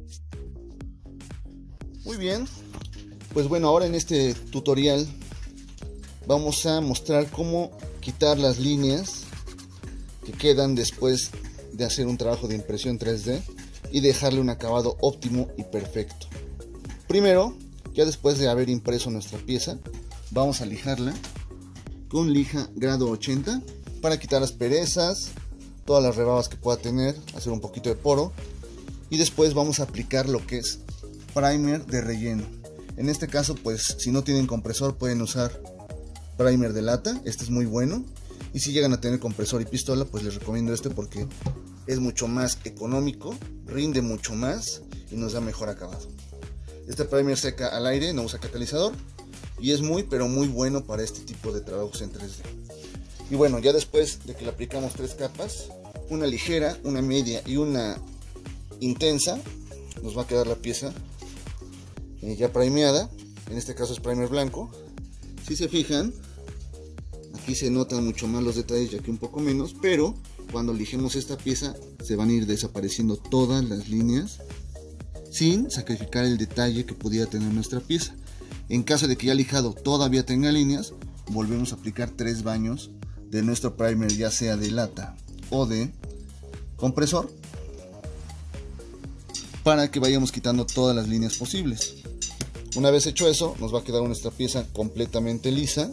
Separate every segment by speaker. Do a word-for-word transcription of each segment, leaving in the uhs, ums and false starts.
Speaker 1: Muy bien, pues bueno, ahora en este tutorial vamos a mostrar cómo quitar las líneas que quedan después de hacer un trabajo de impresión tres D y dejarle un acabado óptimo y perfecto. Primero, ya después de haber impreso nuestra pieza, vamos a lijarla con lija grado ochenta para quitar las perezas, todas las rebabas que pueda tener, hacer un poquito de poro, y después vamos a aplicar lo que es primer de relleno. En este caso, pues si no tienen compresor pueden usar primer de lata, este es muy bueno, y si llegan a tener compresor y pistola, pues les recomiendo este porque es mucho más económico, rinde mucho más y nos da mejor acabado. Este primer seca al aire, no usa catalizador y es muy pero muy bueno para este tipo de trabajos en tres D. Y bueno, ya después de que le aplicamos tres capas, una ligera, una media y una intensa, nos va a quedar la pieza eh, ya primeada. En este caso es primer blanco. Si se fijan, aquí se notan mucho más los detalles y aquí un poco menos, pero cuando lijemos esta pieza se van a ir desapareciendo todas las líneas sin sacrificar el detalle que pudiera tener nuestra pieza. En caso de que ya lijado todavía tenga líneas, volvemos a aplicar tres baños de nuestro primer, ya sea de lata o de compresor, para que vayamos quitando todas las líneas posibles. Una vez hecho eso, nos va a quedar nuestra pieza completamente lisa.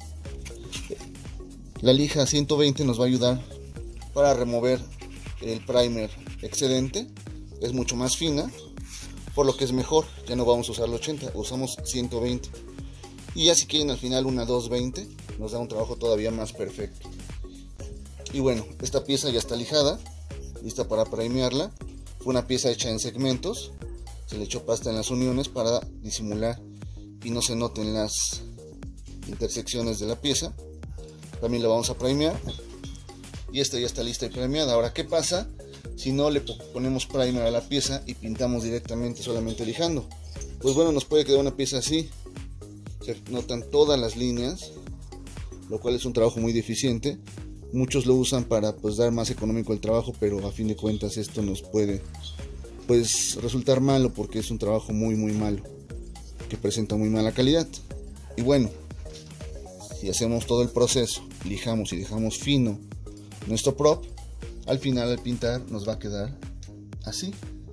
Speaker 1: La lija ciento veinte nos va a ayudar para remover el primer excedente, es mucho más fina, por lo que es mejor. Ya no vamos a usar la ochenta, usamos ciento veinte, y ya si quieren al final una doscientos veinte nos da un trabajo todavía más perfecto. Y bueno, esta pieza ya está lijada, lista para primearla. Fue una pieza hecha en segmentos, se le echó pasta en las uniones para disimular y no se noten las intersecciones de la pieza. También la vamos a primear y esta ya está lista y primeada. Ahora, ¿qué pasa si no le ponemos primer a la pieza y pintamos directamente solamente lijando? Pues bueno, nos puede quedar una pieza así, se notan todas las líneas, lo cual es un trabajo muy deficiente. Muchos lo usan para pues dar más económico el trabajo, pero a fin de cuentas esto nos puede pues resultar malo porque es un trabajo muy muy malo que presenta muy mala calidad. Y bueno, si hacemos todo el proceso, lijamos y dejamos fino nuestro prop, al final al pintar nos va a quedar así,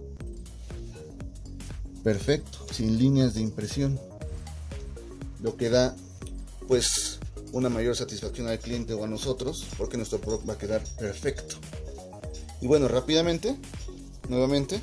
Speaker 1: perfecto, sin líneas de impresión, lo que da pues una mayor satisfacción al cliente o a nosotros, porque nuestro prop va a quedar perfecto. Y bueno, rápidamente, nuevamente,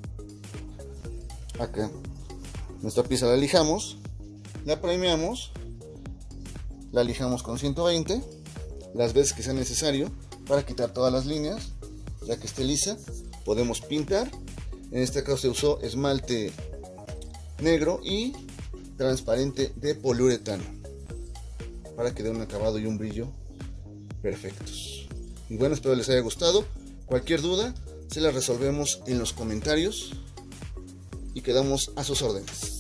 Speaker 1: acá nuestra pieza la lijamos, la primeamos, la lijamos con ciento veinte las veces que sea necesario para quitar todas las líneas. Ya que esté lisa, podemos pintar. En este caso se usó esmalte negro y transparente de poliuretano para que dé un acabado y un brillo perfectos. Y bueno, espero les haya gustado. Cualquier duda se la resolvemos en los comentarios y quedamos a sus órdenes.